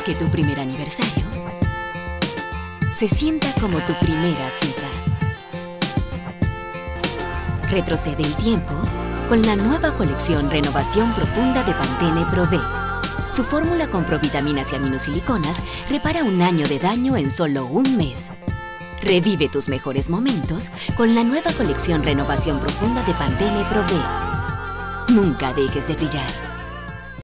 que tu primer aniversario se sienta como tu primera cita. Retrocede el tiempo con la nueva colección Renovación Profunda de Pantene Pro V. Su fórmula con provitaminas y aminosiliconas repara un año de daño en solo un mes. Revive tus mejores momentos con la nueva colección Renovación Profunda de Pantene Pro V. Nunca dejes de brillar.